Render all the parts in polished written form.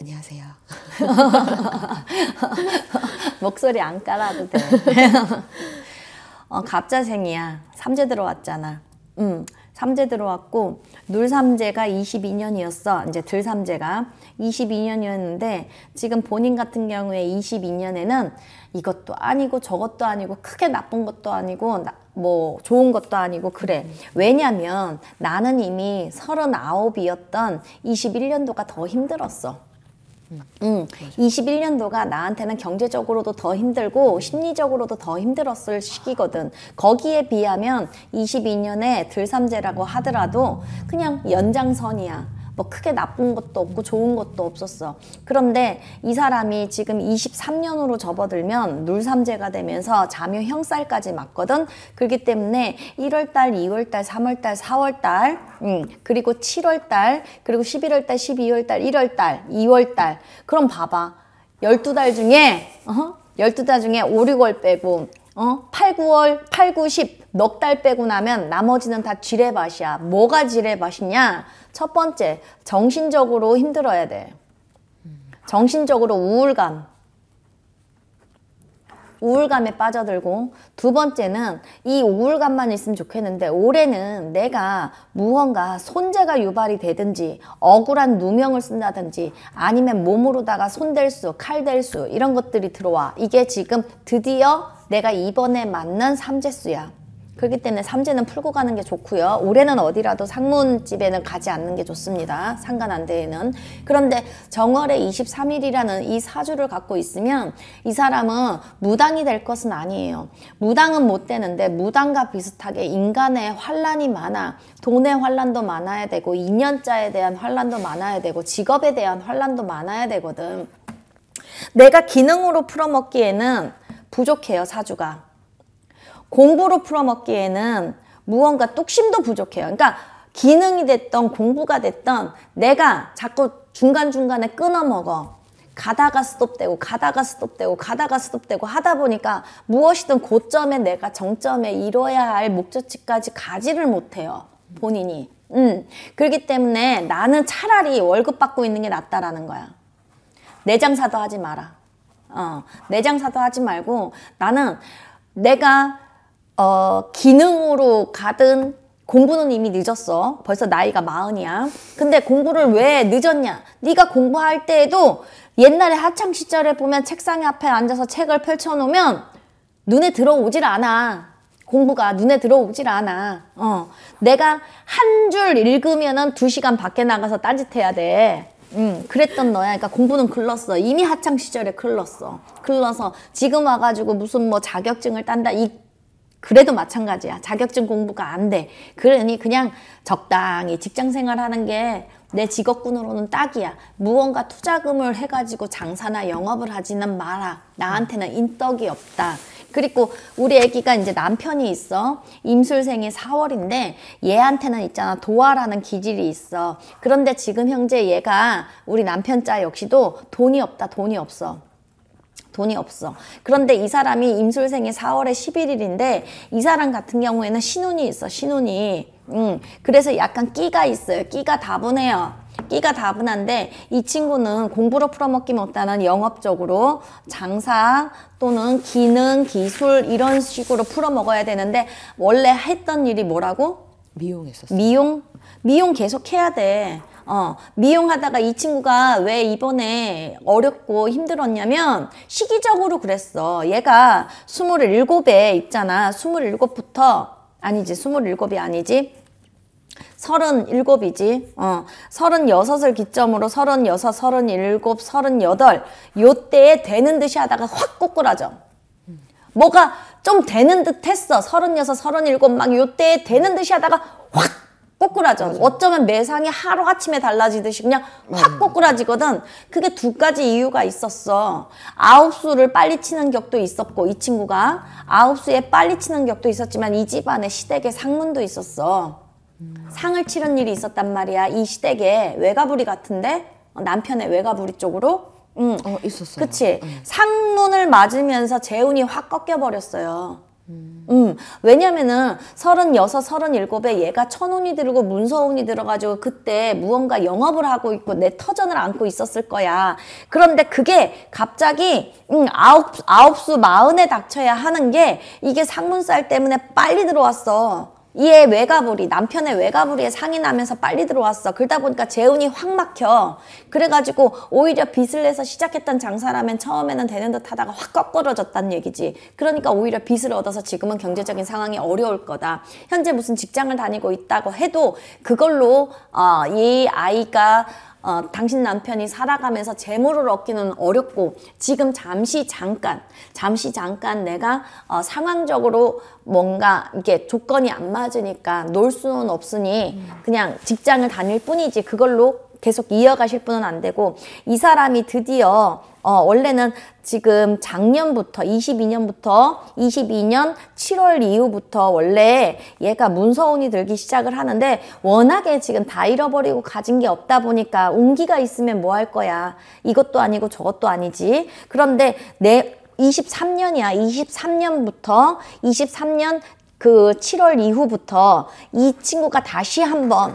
안녕하세요. 목소리 안 깔아도 돼. 갑자생이야. 삼재 들어왔잖아. 삼재 들어왔고 눌삼재가 22년이었어. 이제 들삼재가 22년이었는데 지금 본인 같은 경우에 22년에는 이것도 아니고 저것도 아니고 크게 나쁜 것도 아니고 뭐 좋은 것도 아니고 그래. 왜냐면 나는 이미 39이었던 21년도가 더 힘들었어. 21년도가 나한테는 경제적으로도 더 힘들고 심리적으로도 더 힘들었을 시기거든. 거기에 비하면 22년에 들삼재라고 하더라도 그냥 연장선이야. 뭐 크게 나쁜 것도 없고 좋은 것도 없었어. 그런데 이 사람이 지금 23년으로 접어들면 눌삼재가 되면서 자묘 형살까지 맞거든. 그렇기 때문에 1월달, 2월달, 3월달, 4월달, 그리고 7월달, 그리고 11월달, 12월달, 1월달, 2월달. 그럼 봐봐. 12달 중에 12달 중에 5, 6월 빼고 8, 9월, 8, 9, 10 넉 달 빼고 나면 나머지는 다 지뢰밭이야. 뭐가 지뢰밭이냐? 첫 번째, 정신적으로 힘들어야 돼. 정신적으로 우울감에 빠져들고, 두 번째는 이 우울감만 있으면 좋겠는데 올해는 내가 무언가 손재가 유발이 되든지 억울한 누명을 쓴다든지 아니면 몸으로다가 손댈 수, 칼 댈 수 이런 것들이 들어와. 이게 지금 드디어 내가 이번에 맞는 삼재수야. 그렇기 때문에 삼재는 풀고 가는 게 좋고요. 올해는 어디라도 상문집에는 가지 않는 게 좋습니다. 상간한대에는. 그런데 정월의 23일이라는 이 사주를 갖고 있으면 이 사람은 무당이 될 것은 아니에요. 무당은 못 되는데 무당과 비슷하게 인간의 환란이 많아. 돈의 환란도 많아야 되고 인연자에 대한 환란도 많아야 되고 직업에 대한 환란도 많아야 되거든. 내가 기능으로 풀어먹기에는 부족해요, 사주가. 공부로 풀어먹기에는 무언가 뚝심도 부족해요. 그러니까 기능이 됐던 공부가 됐던 내가 자꾸 중간중간에 끊어먹어. 가다가 스톱되고 가다가 스톱되고 가다가 스톱되고 하다 보니까 무엇이든 고점에 내가 정점에 이뤄야 할 목적지까지 가지를 못해요. 본인이. 그렇기 때문에 나는 차라리 월급 받고 있는 게 낫다라는 거야. 내장사도 하지 마라. 내장사도 하지 말고 나는 내가 기능으로 가든 공부는 이미 늦었어. 벌써 나이가 40이야. 근데 공부를 왜 늦었냐? 네가 공부할 때에도 옛날에 학창시절에 보면 책상 앞에 앉아서 책을 펼쳐놓으면 눈에 들어오질 않아. 공부가 눈에 들어오질 않아. 내가 한 줄 읽으면은 2시간 밖에 나가서 딴짓해야 돼. 그랬던 너야. 그러니까 공부는 글렀어. 이미 학창시절에 글렀어. 글러서 지금 와가지고 무슨 뭐 자격증을 딴다. 그래도 마찬가지야. 자격증 공부가 안 돼. 그러니 그냥 적당히 직장생활 하는 게 내 직업군으로는 딱이야. 무언가 투자금을 해가지고 장사나 영업을 하지는 마라. 나한테는 인덕이 없다. 그리고 우리 애기가 이제 남편이 있어. 임술생이 4월인데 얘한테는 있잖아. 도화라는 기질이 있어. 그런데 지금 현재 얘가 우리 남편 자 역시도 돈이 없다. 돈이 없어. 돈이 없어. 그런데 이 사람이 임술생이 4월에 11일인데 이 사람 같은 경우에는 신운이 있어. 신운이. 그래서 약간 끼가 있어요. 끼가 다분해요. 끼가 다분한데 이 친구는 공부로 풀어먹기 못하는 영업적으로 장사 또는 기능, 기술 이런 식으로 풀어먹어야 되는데 원래 했던 일이 뭐라고? 미용했었어. 미용 계속 해야 돼. 미용하다가 이 친구가 왜 이번에 어렵고 힘들었냐면 시기적으로 그랬어. 얘가 27에 있잖아. 27부터 아니지 27이 아니지 37이지. 36을 기점으로 36, 37, 38 요때에 되는 듯이 하다가 확 꼬꾸라져. 뭐가 좀 되는 듯 했어. 36, 37 막 요때에 되는 듯이 하다가 확 꼬꾸라져. 맞아. 어쩌면 매상이 하루아침에 달라지듯이 그냥 확 꼬꾸라지거든. 그게 2가지 이유가 있었어. 아홉수를 빨리 치는 격도 있었고 이 친구가 아홉수에 빨리 치는 격도 있었지만 이 집안에 시댁에 상문도 있었어. 상을 치른 일이 있었단 말이야. 이 시댁에 외가부리 같은데 남편의 외가부리 쪽으로 있었어요. 그치. 상문을 맞으면서 재운이 확 꺾여버렸어요. 왜냐면은 36, 37에 얘가 천운이 들고 문서운이 들어가지고 그때 무언가 영업을 하고 있고 내 터전을 안고 있었을 거야. 그런데 그게 갑자기 아홉수 마흔에 닥쳐야 하는 게 이게 상문살 때문에 빨리 들어왔어. 얘 외가불이, 남편의 외가불이에 상이 나면서 빨리 들어왔어. 그러다 보니까 재운이 확 막혀. 그래가지고 오히려 빚을 내서 시작했던 장사라면 처음에는 되는 듯 하다가 확 거꾸러졌다는 얘기지. 그러니까 오히려 빚을 얻어서 지금은 경제적인 상황이 어려울 거다. 현재 무슨 직장을 다니고 있다고 해도 그걸로 이 아이가 당신 남편이 살아가면서 재물을 얻기는 어렵고 지금 잠시 잠깐 내가 상황적으로 뭔가 이게 조건이 안 맞으니까 놀 수는 없으니 그냥 직장을 다닐 뿐이지 그걸로 계속 이어가실 분은 안 되고 이 사람이 드디어 원래는 지금 작년부터 22년부터 22년 7월 이후부터 원래 얘가 문서운이 들기 시작을 하는데 워낙에 지금 다 잃어버리고 가진 게 없다 보니까 운기가 있으면 뭐 할 거야. 이것도 아니고 저것도 아니지. 그런데 내 23년이야. 23년 그 7월 이후부터 이 친구가 다시 한번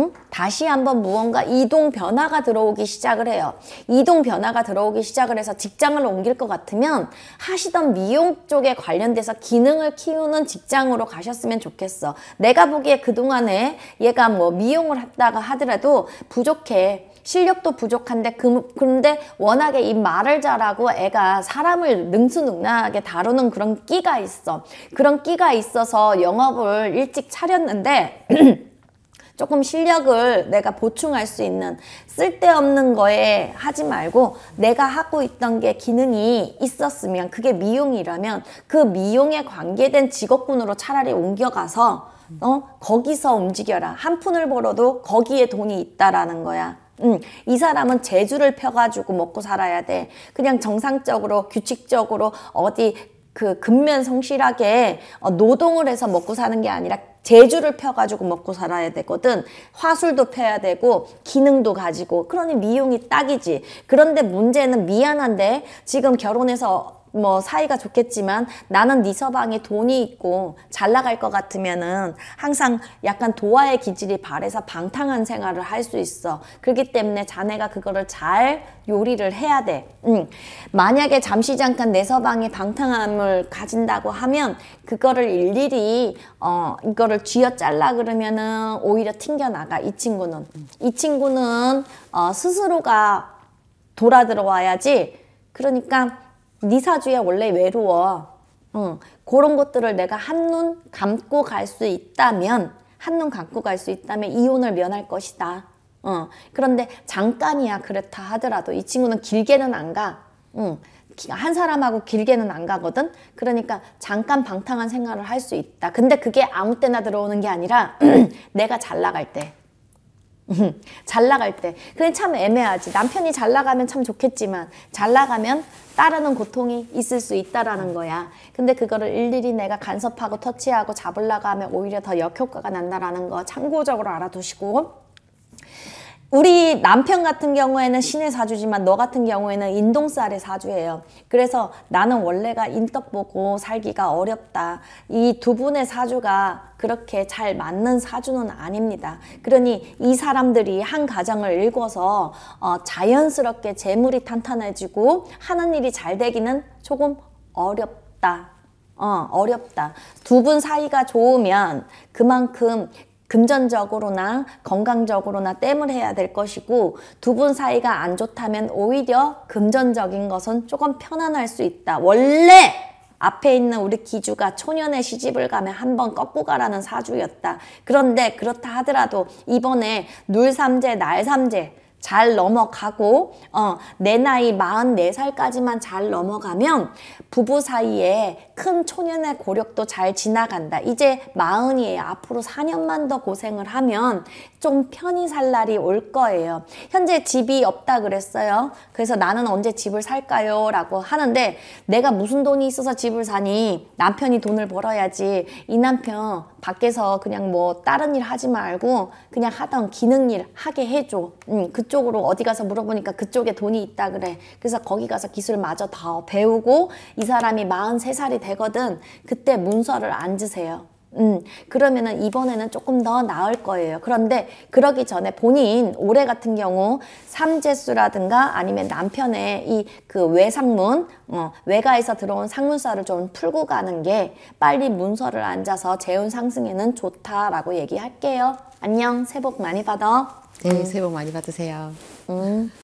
무언가 이동 변화가 들어오기 시작을 해요. 이동 변화가 들어오기 시작을 해서 직장을 옮길 것 같으면 하시던 미용 쪽에 관련돼서 기능을 키우는 직장으로 가셨으면 좋겠어. 내가 보기에 그동안에 얘가 뭐 미용을 했다가 하더라도 부족해. 실력도 부족한데 그런데 워낙에 이 말을 잘하고 애가 사람을 능수능란하게 다루는 그런 끼가 있어. 그런 끼가 있어서 영업을 일찍 차렸는데 조금 실력을 내가 보충할 수 있는 쓸데없는 거에 하지 말고 내가 하고 있던 게 기능이 있었으면 그게 미용이라면 그 미용에 관계된 직업군으로 차라리 옮겨가서 거기서 움직여라. 한 푼을 벌어도 거기에 돈이 있다라는 거야. 이 사람은 재주를 펴가지고 먹고 살아야 돼. 그냥 정상적으로 규칙적으로 어디 그 근면 성실하게 노동을 해서 먹고 사는 게 아니라 재주를 펴가지고 먹고 살아야 되거든. 화술도 펴야 되고 기능도 가지고. 그러니 미용이 딱이지. 그런데 문제는 미안한데 지금 결혼해서 뭐 사이가 좋겠지만 나는 네 서방에 돈이 있고 잘 나갈 것 같으면은 항상 약간 도화의 기질이 발해서 방탕한 생활을 할 수 있어. 그렇기 때문에 자네가 그거를 잘 요리를 해야 돼. 만약에 잠시 잠깐 내 서방이 방탕함을 가진다고 하면 그거를 일일이 이거를 쥐어잘라 그러면은 오히려 튕겨나가. 이 친구는 스스로가 돌아 들어와야지. 그러니까 네 사주에 원래 외로워. 그런 것들을 내가 한눈 감고 갈 수 있다면 이혼을 면할 것이다. 그런데 잠깐이야. 그렇다 하더라도 이 친구는 길게는 안 가. 한 사람하고 길게는 안 가거든. 그러니까 잠깐 방탕한 생활을 할 수 있다. 근데 그게 아무 때나 들어오는 게 아니라 내가 잘 나갈 때. 그게 참 애매하지. 남편이 잘 나가면 참 좋겠지만 잘 나가면 따르는 고통이 있을 수 있다라는 거야. 근데 그거를 일일이 내가 간섭하고 터치하고 잡으려고 하면 오히려 더 역효과가 난다라는 거 참고적으로 알아두시고, 우리 남편 같은 경우에는 신의 사주지만 너 같은 경우에는 인동살의 사주예요. 그래서 나는 원래가 인떡 보고 살기가 어렵다. 이 두 분의 사주가 그렇게 잘 맞는 사주는 아닙니다. 그러니 이 사람들이 한 가정을 읽어서 자연스럽게 재물이 탄탄해지고 하는 일이 잘 되기는 조금 어렵다. 어렵다. 두 분 사이가 좋으면 그만큼 금전적으로나 건강적으로나 땜을 해야 될 것이고, 두 분 사이가 안 좋다면 오히려 금전적인 것은 조금 편안할 수 있다. 원래 앞에 있는 우리 기주가 초년에 시집을 가면 한번 꺾고 가라는 사주였다. 그런데 그렇다 하더라도 이번에 눌삼재 날삼재 잘 넘어가고 내 나이 44살까지만 잘 넘어가면 부부 사이에 큰 초년의 고력도 잘 지나간다. 이제 40이에요. 앞으로 4년만 더 고생을 하면 좀 편히 살 날이 올 거예요. 현재 집이 없다 그랬어요. 그래서 나는 언제 집을 살까요? 라고 하는데, 내가 무슨 돈이 있어서 집을 사니? 남편이 돈을 벌어야지. 이 남편 밖에서 그냥 뭐 다른 일 하지 말고 그냥 하던 기능 일 하게 해줘. 그쪽 그쪽으로 어디 가서 물어보니까 그쪽에 돈이 있다 그래. 그래서 거기 가서 기술 마저 더 배우고 이 사람이 43살이 되거든. 그때 문서를 앉으세요. 그러면은 이번에는 조금 더 나을 거예요. 그런데 그러기 전에 본인 올해 같은 경우 삼재수라든가 아니면 남편의 이 그 외상문, 외가에서 들어온 상문사를 좀 풀고 가는 게 빨리 문서를 앉아서 재운 상승에는 좋다라고 얘기할게요. 안녕, 새해 복 많이 받아. 네, 새해 복 많이 받으세요.